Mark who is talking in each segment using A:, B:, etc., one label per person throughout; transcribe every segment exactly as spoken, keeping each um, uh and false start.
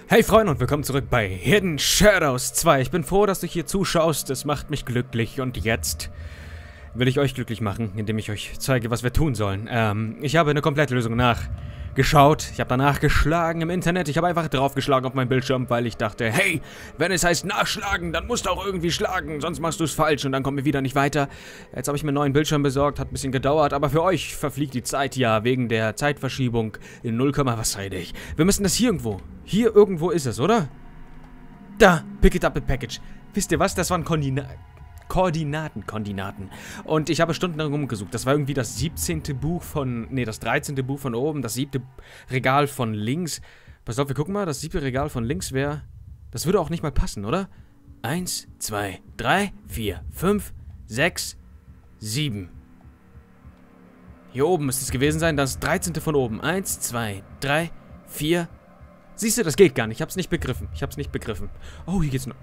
A: Hey Freunde und willkommen zurück bei Hidden Shadows zwei. Ich bin froh, dass du hier zuschaust, es macht mich glücklich und jetzt will ich euch glücklich machen, indem ich euch zeige, was wir tun sollen. Ähm, ich habe eine komplette Lösung nachgeschaut, ich habe danach geschlagen im Internet, ich habe einfach draufgeschlagen auf meinen Bildschirm, weil ich dachte, hey, wenn es heißt nachschlagen, dann musst du auch irgendwie schlagen, sonst machst du es falsch und dann kommen wir wieder nicht weiter. Jetzt habe ich mir einen neuen Bildschirm besorgt, hat ein bisschen gedauert, aber für euch verfliegt die Zeit ja wegen der Zeitverschiebung in null, was rede ich. Wir müssen das hier irgendwo, hier irgendwo ist es, oder? Da, pick it up a package. Wisst ihr was, das waren Koordina Koordinaten, Koordinaten. Und ich habe stundenlang rumgesucht. Das war irgendwie das siebzehnte Buch von, nee, das dreizehnte Buch von oben, das siebte Regal von links. Pass auf, wir gucken mal, das siebte Regal von links wäre, das würde auch nicht mal passen, oder? Eins, zwei, drei, vier, fünf, sechs, sieben. Hier oben müsste es gewesen sein, das dreizehnte von oben. Eins, zwei, drei, vier. Siehst du, das geht gar nicht. Ich hab's nicht begriffen. Ich hab's nicht begriffen. Oh, hier geht's noch.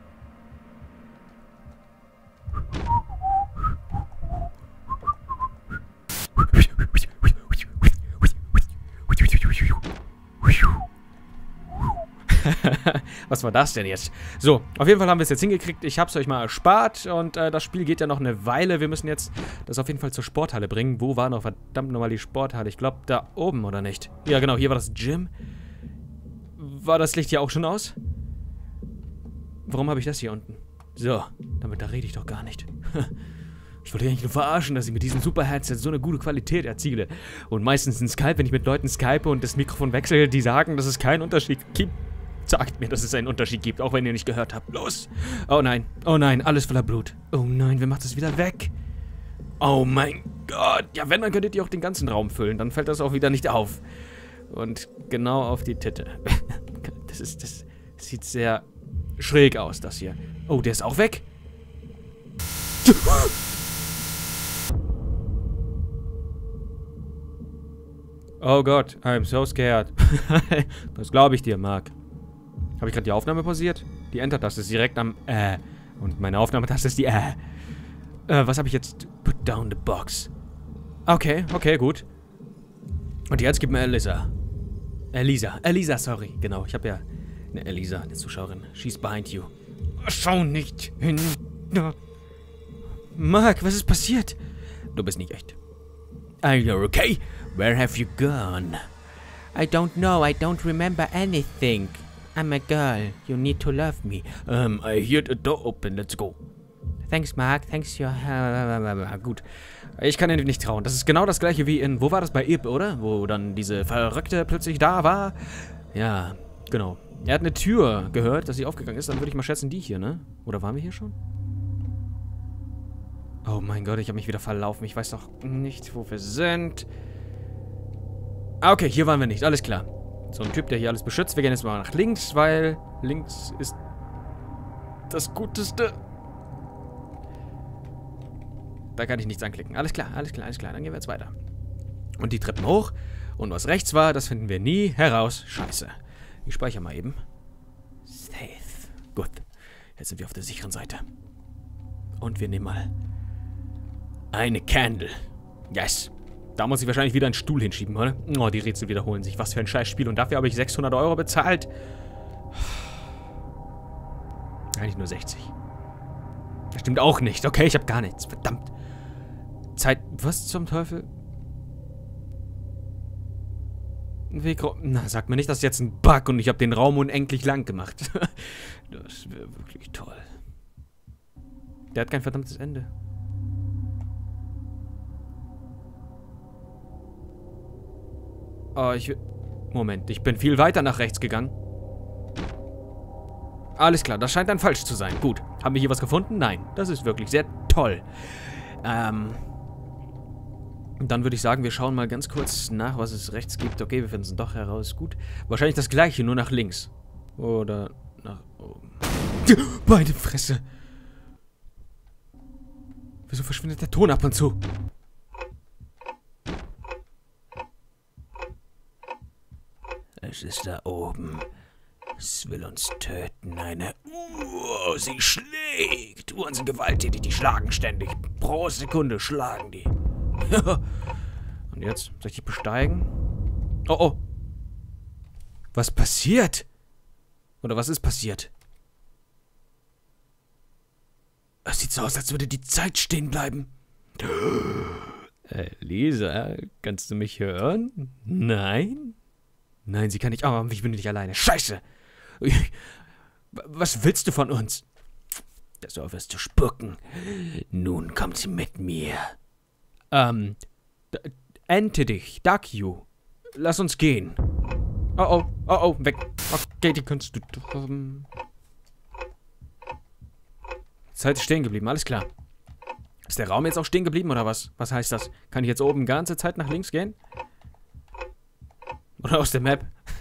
A: Was war das denn jetzt? So, auf jeden Fall haben wir es jetzt hingekriegt. Ich habe es euch mal erspart und äh, das Spiel geht ja noch eine Weile. Wir müssen jetzt das auf jeden Fall zur Sporthalle bringen. Wo war noch verdammt nochmal die Sporthalle? Ich glaube, da oben, oder nicht? Ja, genau, hier war das Gym. War das Licht hier auch schon aus? Warum habe ich das hier unten? So, damit da rede ich doch gar nicht. Ich wollte eigentlich nur verarschen, dass ich mit diesem Super-Headset so eine gute Qualität erziele. Und meistens in Skype, wenn ich mit Leuten Skype und das Mikrofon wechsle, die sagen, dass es keinen Unterschied gibt. Sagt mir, dass es einen Unterschied gibt, auch wenn ihr nicht gehört habt. Los! Oh nein, oh nein, alles voller Blut. Oh nein, wer macht das wieder weg? Oh mein Gott. Ja, wenn, dann könntet ihr auch den ganzen Raum füllen. Dann fällt das auch wieder nicht auf. Und genau auf die Titte. Das ist, das sieht sehr schräg aus, das hier. Oh, der ist auch weg? Oh Gott, I'm so scared. Das glaube ich dir, Mark. Habe ich gerade die Aufnahme pausiert? Die Enter-Taste ist direkt am äh. Und meine Aufnahmetaste ist die äh. Äh, was habe ich jetzt? Put down the box. Okay, okay, gut. Und jetzt gib mir Elisa. Elisa, Elisa, sorry. Genau, ich habe ja eine Elisa, eine Zuschauerin. She's behind you. Schau nicht hin. Mark, was ist passiert? Du bist nicht echt. Are you okay? Where have you gone? I don't know. I don't remember anything. I'm a girl. You need to love me. Um, I hear the door open. Let's go. Thanks, Mark. Thanks, your help. Gut. Ich kann dir nicht trauen. Das ist genau das gleiche wie in, wo war das bei Ib, oder? Wo dann diese Verrückte plötzlich da war. Ja, genau. Er hat eine Tür gehört, dass sie aufgegangen ist. Dann würde ich mal schätzen, die hier, ne? Oder waren wir hier schon? Oh mein Gott, ich habe mich wieder verlaufen. Ich weiß doch nicht, wo wir sind. Ah, okay, hier waren wir nicht. Alles klar. So ein Typ, der hier alles beschützt. Wir gehen jetzt mal nach links, weil links ist das Guteste. Da kann ich nichts anklicken. Alles klar, alles klar, alles klar. Dann gehen wir jetzt weiter. Und die Treppen hoch. Und was rechts war, das finden wir nie heraus. Scheiße. Ich speichere mal eben. Safe. Gut. Jetzt sind wir auf der sicheren Seite. Und wir nehmen mal eine Candle. Yes. Da muss ich wahrscheinlich wieder einen Stuhl hinschieben, oder? Oh, die Rätsel wiederholen sich. Was für ein Scheißspiel. Und dafür habe ich sechshundert Euro bezahlt. Eigentlich nur sechzig. Das stimmt auch nicht. Okay, ich habe gar nichts. Verdammt. Zeit... Was zum Teufel? Weg... Na, sag mir nicht, das ist jetzt ein Bug und ich habe den Raum unendlich lang gemacht. Das wäre wirklich toll. Der hat kein verdammtes Ende. Oh, ich will... Moment, ich bin viel weiter nach rechts gegangen. Alles klar, das scheint dann falsch zu sein. Gut. Haben wir hier was gefunden? Nein. Das ist wirklich sehr toll. Ähm... Dann würde ich sagen, wir schauen mal ganz kurz nach, was es rechts gibt. Okay, wir finden es doch heraus. Gut. Wahrscheinlich das gleiche, nur nach links. Oder nach oben. Meine Fresse. Wieso verschwindet der Ton ab und zu? Es ist da oben. Es will uns töten. Eine Uhr. Sie schlägt. Uhren sind gewalttätig. Die schlagen ständig. Pro Sekunde schlagen die. Und jetzt? Soll ich die besteigen? Oh, oh. Was passiert? Oder was ist passiert? Es sieht so aus, als würde die Zeit stehen bleiben. Äh, Lisa, kannst du mich hören? Nein? Nein, sie kann nicht. Oh, ich bin nicht alleine. Scheiße! Was willst du von uns? Dass du aufhörst zu spucken. Nun kommt sie mit mir. Ähm, ente dich, duck you. Lass uns gehen. Oh oh, oh oh, weg. Okay, die kannst du... Ähm Zeit ist stehen geblieben, alles klar. Ist der Raum jetzt auch stehen geblieben, oder was? Was heißt das? Kann ich jetzt oben die ganze Zeit nach links gehen? Oder aus der Map?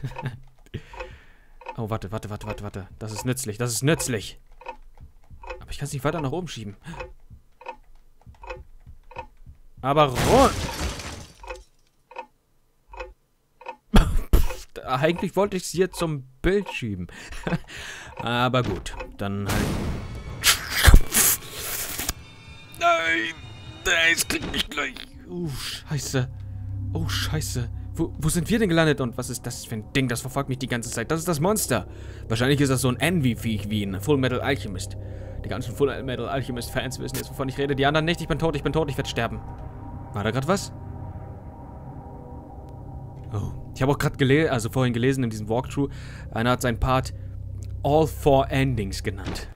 A: Oh, warte, warte, warte, warte, warte. Das ist nützlich, das ist nützlich. Aber ich kann es nicht weiter nach oben schieben. Aber rund! Eigentlich wollte ich es hier zum Bild schieben. Aber gut, dann halt... Nein! Das kriegt mich gleich. Oh, scheiße. Oh, scheiße. Wo, wo sind wir denn gelandet? Und was ist das für ein Ding? Das verfolgt mich die ganze Zeit. Das ist das Monster. Wahrscheinlich ist das so ein Envy-Viech wie ein Full Metal Alchemist. Die ganzen Full Metal Alchemist-Fans wissen jetzt, wovon ich rede. Die anderen nicht. Ich bin tot, ich bin tot, ich werde sterben. War da gerade was? Oh. Ich habe auch gerade gelesen, also vorhin gelesen in diesem Walkthrough, einer hat seinen Part All Four Endings genannt.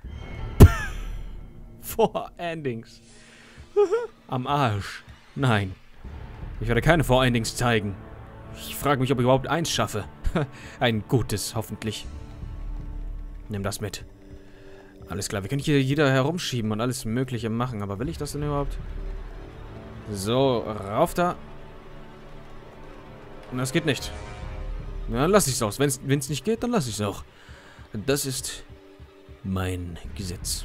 A: Four Endings. Am Arsch. Nein. Ich werde keine Four Endings zeigen. Ich frage mich, ob ich überhaupt eins schaffe. Ein gutes, hoffentlich. Nimm das mit. Alles klar, wir können hier jeder herumschieben und alles Mögliche machen, aber will ich das denn überhaupt? So, rauf da. Das geht nicht. Na, dann lass ich's aus. Wenn es nicht geht, dann lass ich's auch. Das ist mein Gesetz.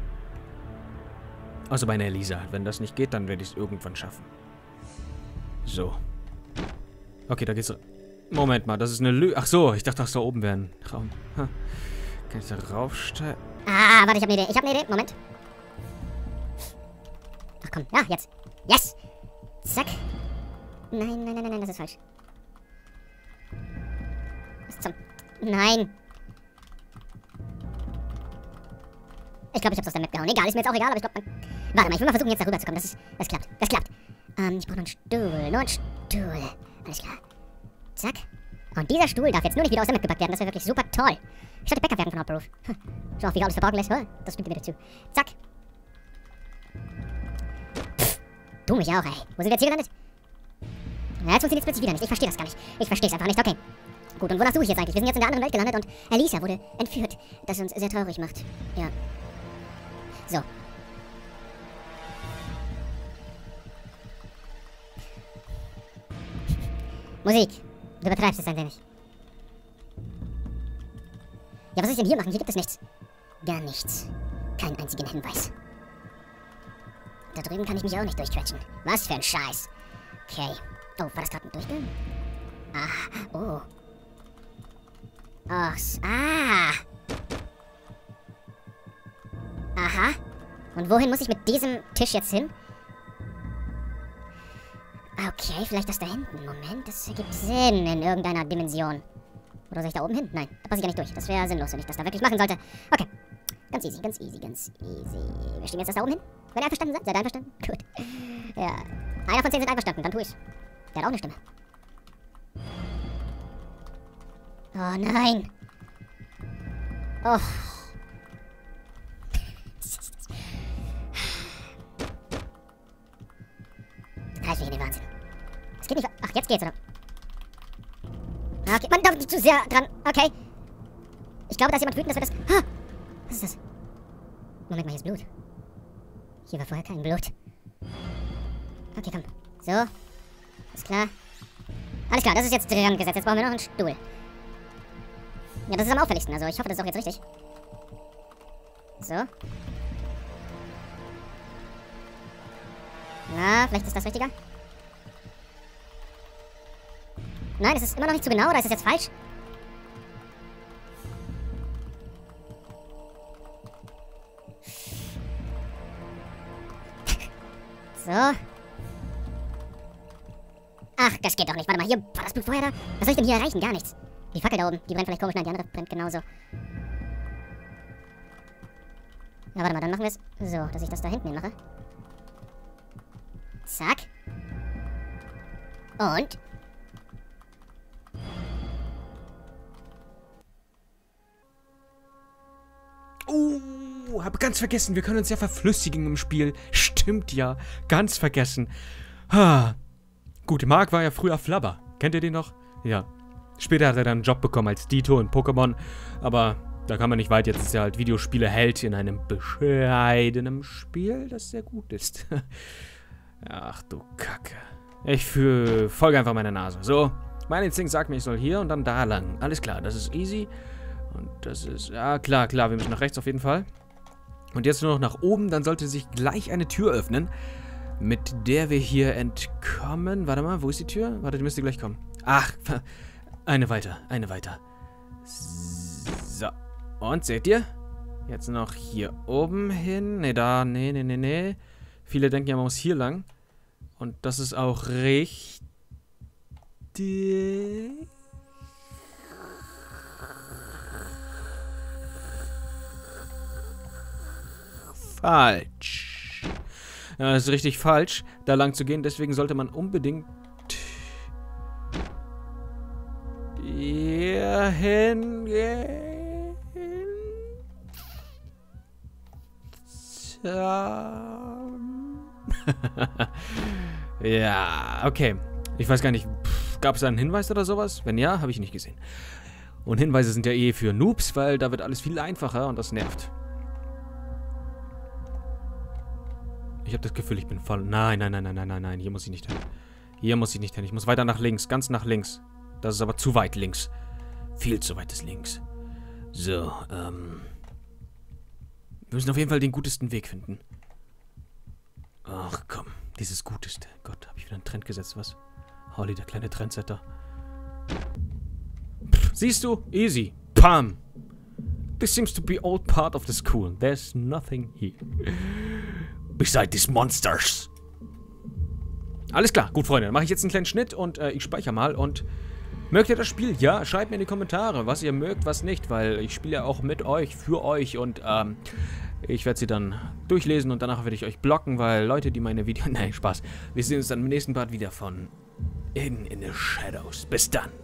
A: Also bei einer Elisa. Wenn das nicht geht, dann werde ich es irgendwann schaffen. So. Okay, da geht's... Moment mal, das ist eine Lü... Ach so, ich dachte, das da oben wäre ein Raum. Ha. Kann ich da raufsteigen?
B: Ah, warte, ich habe eine Idee. Ich habe eine Idee. Moment. Ach komm, ja, jetzt. Yes! Zack. Nein, nein, nein, nein, das ist falsch. Was zum... Nein. Ich glaube, ich hab's aus der Map gehauen. Egal, ist mir jetzt auch egal, aber ich glaube, man... Warte mal, ich will mal versuchen, jetzt da rüber zu kommen. Das ist... Das klappt. Das klappt. Ähm, ich brauche noch einen Stuhl. Nur einen Stuhl. Alles klar. Zack. Und dieser Stuhl darf jetzt nur nicht wieder aus der Map gepackt werden. Das wäre wirklich super toll. Ich sollte Bäcker werden von Hopperoof. Hm. Schau auf, wie alles verborgen lässt. Oh, das stimmt mir dazu. Zack. Pff, du mich auch, ey. Wo sind wir jetzt hier gelandet? Ja, jetzt funktioniert es plötzlich wieder nicht. Ich verstehe das gar nicht. Ich verstehe es einfach nicht. Okay. Gut, und wonach suche ich jetzt eigentlich? Wir sind jetzt in der anderen Welt gelandet und Elisa wurde entführt. Das uns sehr traurig macht. Ja. So. Musik. Du übertreibst es ein wenig. Ja, was soll ich denn hier machen? Hier gibt es nichts. Gar nichts. Keinen einzigen Hinweis. Da drüben kann ich mich auch nicht durchquetschen. Was für ein Scheiß. Okay. Oh, war das gerade ein Durchgang? Ah, oh. Ach, ah. Aha. Und wohin muss ich mit diesem Tisch jetzt hin? Okay, vielleicht das da hinten. Moment, das ergibt Sinn in irgendeiner Dimension. Oder soll ich da oben hin? Nein, da passe ich ja nicht durch. Das wäre sinnlos, wenn ich das da wirklich machen sollte. Okay. Ganz easy, ganz easy, ganz easy. Wir stehen jetzt das da oben hin? Wenn ihr einverstanden seid? Seid ihr einverstanden? Gut. Ja. Einer von zehn sind einverstanden, dann tu ich's. Der hat auch eine Stimme. Oh nein. Oh. Das treibt mich in den Wahnsinn. Es geht nicht... Ach, jetzt geht's, oder? Okay, man darf nicht zu sehr dran. Okay. Ich glaube, da ist jemand wütend, dass wir das... Ah, was ist das? Moment mal, hier ist Blut. Hier war vorher kein Blut. Okay, komm. So. Ist klar. Alles klar, das ist jetzt dran gesetzt. Jetzt brauchen wir noch einen Stuhl. Ja, das ist am auffälligsten. Also ich hoffe, das ist auch jetzt richtig. So. Na, vielleicht ist das richtiger. Nein, es ist immer noch nicht so genau. Oder ist es jetzt falsch? So. Ach, das geht doch nicht. Warte mal, hier war das Blut vorher da. Was soll ich denn hier erreichen? Gar nichts. Die Fackel da oben, die brennt vielleicht komisch. Nein, die andere brennt genauso. Ja, warte mal, dann machen wir es so, dass ich das da hinten hin mache. Zack. Und?
A: Oh, habe ganz vergessen, wir können uns ja verflüssigen im Spiel. Stimmt ja, ganz vergessen. Ha. Gut, Mark war ja früher Flubber. Kennt ihr den noch? Ja. Später hat er dann einen Job bekommen als Dito in Pokémon, aber da kann man nicht weit. Jetzt ist er halt Videospieleheld in einem bescheidenen Spiel, das sehr gut ist. Ach du Kacke. Ich für, folge einfach meiner Nase. So, mein Instinkt sagt mir, ich soll hier und dann da lang. Alles klar, das ist easy. Und das ist, ja klar, klar, wir müssen nach rechts auf jeden Fall. Und jetzt nur noch nach oben, dann sollte sich gleich eine Tür öffnen, mit der wir hier entkommen. Warte mal, wo ist die Tür? Warte, die müsste gleich kommen. Ach, eine weiter, eine weiter. So, und seht ihr? Jetzt noch hier oben hin. Ne, da, ne, ne, ne, ne. Viele denken ja, man muss hier lang. Und das ist auch richtig. Falsch. Ja, das ist richtig falsch, da lang zu gehen. Deswegen sollte man unbedingt hier hingehen. Ja, okay. Ich weiß gar nicht, gab es da einen Hinweis oder sowas? Wenn ja, habe ich nicht gesehen. Und Hinweise sind ja eh für Noobs, weil da wird alles viel einfacher und das nervt. Ich habe das Gefühl, ich bin voll... Nein, nein, nein, nein, nein, nein, nein. Hier muss ich nicht hin. Hier muss ich nicht hin. Ich muss weiter nach links. Ganz nach links. Das ist aber zu weit links. Viel zu weit ist links. So, ähm... wir müssen auf jeden Fall den gutesten Weg finden. Ach, komm. Dieses Guteste. Gott, habe ich wieder einen Trend gesetzt, was? Holly, der kleine Trendsetter. Pff, siehst du? Easy. Pam! This seems to be all part of the school. There's nothing here. Beside these monsters. Alles klar, gut, Freunde. Dann mache ich jetzt einen kleinen Schnitt und äh, ich speichere mal. Und mögt ihr das Spiel? Ja, schreibt mir in die Kommentare, was ihr mögt, was nicht. Weil ich spiele ja auch mit euch, für euch. Und ähm, ich werde sie dann durchlesen und danach werde ich euch blocken, weil Leute, die meine Videos... Nein, Spaß. Wir sehen uns dann im nächsten Part wieder von Hidden in the Shadows. Bis dann.